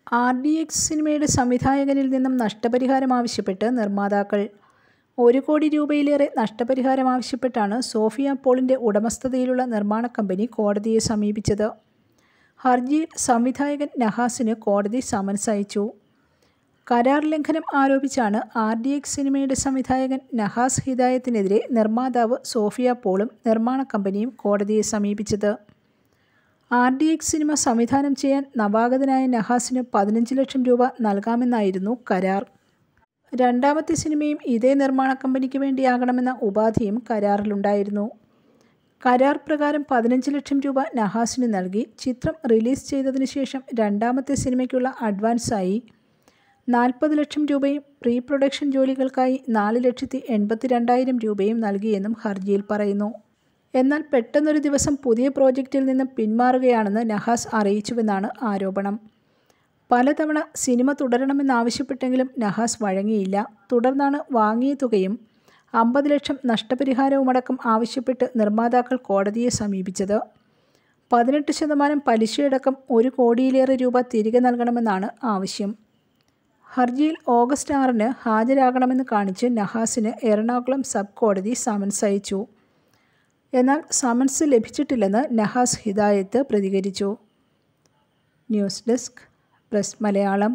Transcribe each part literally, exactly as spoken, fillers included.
R D X സിനിമയുടെ സംവിധായകനിൽ നിന്നും നഷ്ടപരിഹാരം ആവശ്യപ്പെട്ട് നിർമ്മാതാക്കൾ. ഒരു കോടി രൂപയിലേറെ നഷ്ടപരിഹാരം ആവശ്യപ്പെട്ടാണ് സോഫിയ പോളിൻ്റെ ഉടമസ്ഥതയിലുള്ള നിർമ്മാണ കമ്പനി കോടതിയെ സമീപിച്ചത്. ഹർജിയിൽ സംവിധായകൻ നഹാസിന് കോടതി സമൻസ് അയച്ചു. കരാർ ലംഘനം ആരോപിച്ചാണ് ആർ ഡി എക്സ് സിനിമയുടെ സംവിധായകൻ നഹാസ് ഹിദായത്തിനെതിരെ നിർമ്മാതാവ് സോഫിയ പോളും നിർമ്മാണ കമ്പനിയും കോടതിയെ സമീപിച്ചത്. ആർ ഡി എക്സ് സിനിമ സംവിധാനം ചെയ്യാൻ നവാഗതനായ നഹാസിന് പതിനഞ്ച് ലക്ഷം രൂപ നൽകാമെന്നായിരുന്നു കരാർ. രണ്ടാമത്തെ സിനിമയും ഇതേ നിർമ്മാണ കമ്പനിക്ക് വേണ്ടിയാകണമെന്ന ഉപാധിയും കരാറിലുണ്ടായിരുന്നു. കരാർ പ്രകാരം പതിനഞ്ച് ലക്ഷം രൂപ നഹാസിന് നൽകി ചിത്രം റിലീസ് ചെയ്തതിനു ശേഷം രണ്ടാമത്തെ സിനിമയ്ക്കുള്ള അഡ്വാൻസായി നാൽപ്പത് ലക്ഷം രൂപയും പ്രീ പ്രൊഡക്ഷൻ ജോലികൾക്കായി നാല് ലക്ഷത്തി എൺപത്തി രണ്ടായിരം രൂപയും നൽകിയെന്നും ഹർജിയിൽ പറയുന്നു. എന്നാൽ പെട്ടെന്നൊരു ദിവസം പുതിയ പ്രോജക്റ്റിൽ നിന്ന് പിന്മാറുകയാണെന്ന് നഹാസ് അറിയിച്ചുവെന്നാണ് ആരോപണം. പലതവണ സിനിമ തുടരണമെന്നാവശ്യപ്പെട്ടെങ്കിലും നഹാസ് വഴങ്ങിയില്ല. തുടർന്നാണ് വാങ്ങിയ തുകയും അമ്പത് ലക്ഷം നഷ്ടപരിഹാരവുമടക്കം ആവശ്യപ്പെട്ട് നിർമ്മാതാക്കൾ കോടതിയെ സമീപിച്ചത്. പതിനെട്ട് ശതമാനം പലിശയടക്കം ഒരു കോടിയിലേറെ രൂപ തിരികെ നൽകണമെന്നാണ് ആവശ്യം. ഹർജിയിൽ ഓഗസ്റ്റ് ആറിന് ഹാജരാകണമെന്ന് കാണിച്ച് നഹാസിന് എറണാകുളം സബ് കോടതി സമൻസ് അയച്ചു. എന്നാൽ സമൻസ് ലഭിച്ചിട്ടില്ലെന്ന് നഹാസ് ഹിദായത്ത് പ്രതികരിച്ചു. News desk press Malayalam.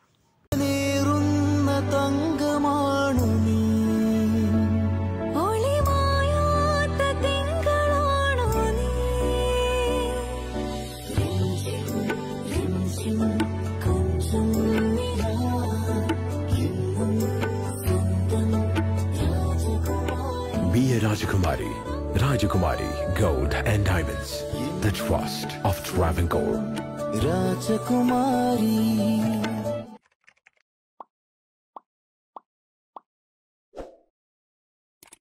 Be a Rajakumari. Rajakumari Gold and Diamonds. The trust of Travancore. Rajakumari.